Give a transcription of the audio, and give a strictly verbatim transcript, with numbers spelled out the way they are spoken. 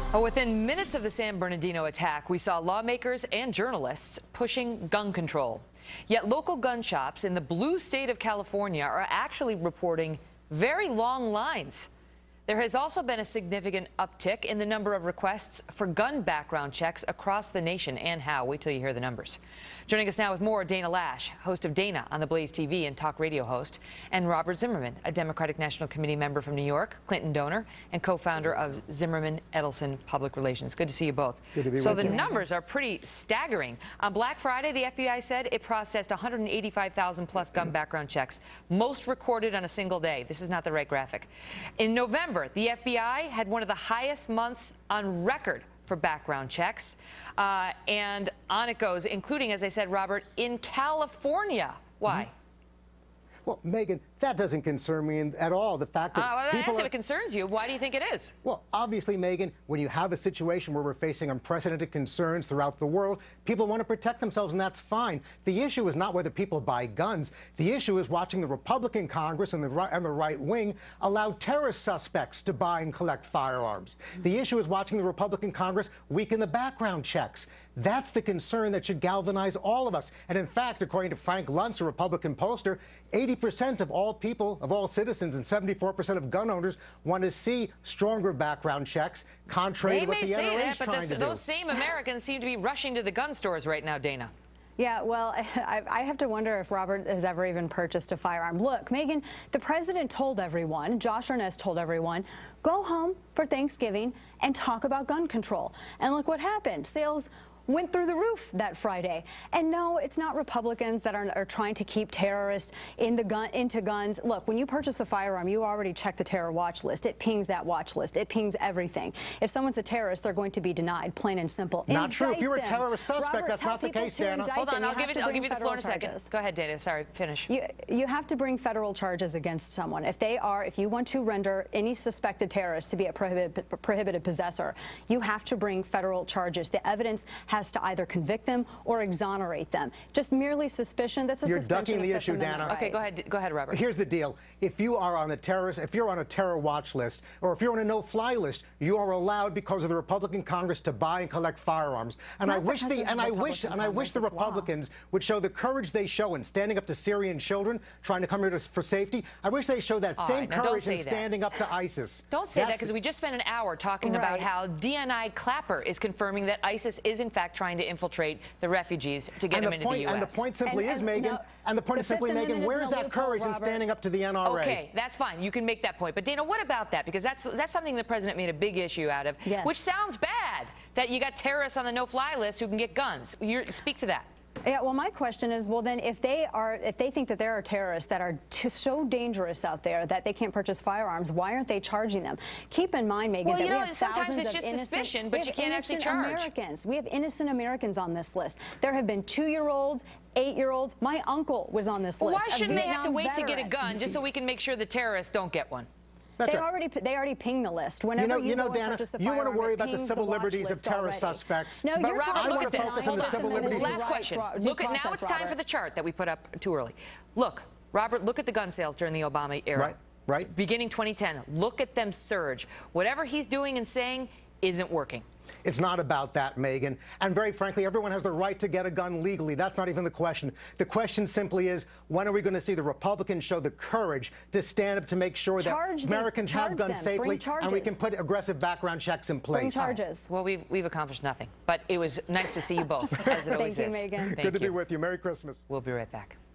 Oh, within minutes of the San Bernardino attack, we saw lawmakers and journalists pushing gun control. Yet local gun shops in the blue state of California are actually reporting very long lines. There has also been a significant uptick in the number of requests for gun background checks across the nation. And how? Wait till you hear the numbers. Joining us now with more, Dana Loesch, host of Dana on the Blaze T V and talk radio host, and Robert Zimmerman, a Democratic National Committee member from New York, Clinton donor, and co-founder of Zimmerman Edelson Public Relations. Good to see you both. Good to be so with the you. numbers are pretty staggering. On Black Friday, the F B I said it processed one hundred eighty-five thousand plus gun background checks, most recorded on a single day. This is not the right graphic. In November, the F B I had one of the highest months on record for background checks. Uh, and on it goes, including, as I said, Robert, in California. Why? Mm-hmm. Well, Megan, that doesn't concern me at all. The fact that uh, well, people that's are... if it concerns you. Why do you think it is? Well, obviously, Megan, when you have a situation where we're facing unprecedented concerns throughout the world, people want to protect themselves, and that's fine. The issue is not whether people buy guns. The issue is watching the Republican Congress and the right, and the right wing allow terrorist suspects to buy and collect firearms. The issue is watching the Republican Congress weaken the background checks. That's the concern that should galvanize all of us. And in fact, according to Frank Luntz, a Republican pollster, eighty percent of all people, of all citizens, and seventy-four percent of gun owners want to see stronger background checks, contrary they to what the N R A is trying to do. They may say that, but this, those same Americans seem to be rushing to the gun stores right now, Dana. Yeah, well, I, I have to wonder if Robert has ever even purchased a firearm. Look, Megan, the president told everyone, Josh Earnest told everyone, go home for Thanksgiving and talk about gun control. And look what happened. Sales went through the roof that Friday. And no, it's not Republicans that are, are trying to keep terrorists in the gun, into guns. Look, when you purchase a firearm, you already check the terror watch list. It pings that watch list. It pings everything. If someone's a terrorist, they're going to be denied, plain and simple. Not Indict true. If you're a them. terrorist suspect, Robert, that's not the case, Dana. Hold on, I'll give, it, I'll give you the floor in a second. Charges. Go ahead, Dana. Sorry, finish. You, you have to bring federal charges against someone. If they are, if you want to render any suspected terrorist to be a prohibited, prohibited possessor, you have to bring federal charges. The evidence has to either convict them or exonerate them. Just merely suspicion, that's a You're suspension ducking the of Fifth issue, Amendment Dana. rights. Okay, go ahead, go ahead, Robert. Here's the deal. If you are on a terrorist, if you're on a terror watch list, or if you're on a no-fly list, you are allowed, because of the Republican Congress, to buy and collect firearms. And Not I wish the and I wish and I wish the Republicans would show the courage they show in standing up to Syrian children trying to come here to, for safety. I wish they show that All same right, now courage don't in say that. standing up to ISIS. Don't say That's that, because we just spent an hour talking about Right. how D N I Clapper is confirming that ISIS is in fact trying to infiltrate the refugees to get and them the into point, the U S. And the point simply And- is, and Megan, no, and the point the is simply, Fifth Megan, Amendment where is is no that loophole, courage in Robert. standing up to the N R A? Okay, that's fine. You can make that point. But Dana, what about that? Because that's that's something the president made a big issue out of, Yes. which sounds bad, that you got terrorists on the no-fly list who can get guns. You're, speak to that. Yeah, well, my question is, well, then, if they are, if they think that there are terrorists that are too, so dangerous out there that they can't purchase firearms, why aren't they charging them? Keep in mind, Megan, Well, that you we know, have sometimes thousands it's of just innocent, suspicion, but we you have can't actually innocent charge. Americans. We have innocent Americans on this list. There have been two-year-olds, eight-year-olds. My uncle was on this Well, list. why a shouldn't they have to Vietnam wait to get a veteran. gun just so we can make sure the terrorists don't get one? That's They right. already they already ping the list. Whenever You know, you, you know, go Dana, and purchase a you want to firearm, worry it about the pings civil watch liberties of list terrorist already. suspects. No, But you're Robert, talking look about at this. denying Hold on. Fifth Civil Amendment liberties. Last rights, question. Ro- due Look at now. process, It's time Robert. for the chart that we put up too early. Look, Robert. Look at the gun sales during the Obama era. Right. Right. Beginning twenty ten. Look at them surge. Whatever he's doing and saying isn't working. It's not about that, Megan. And very frankly, everyone has the right to get a gun legally. That's not even the question. The question simply is, when are we going to see the Republicans show the courage to stand up to make sure Charge that these- Americans have charge guns them. safely Bring and we can charges. put aggressive background checks in place? Bring charges. Well, we've we've accomplished nothing. But it was nice to see you both, as it always Thank you, is. Megan. Thank Good to be you. with you. Merry Christmas. We'll be right back.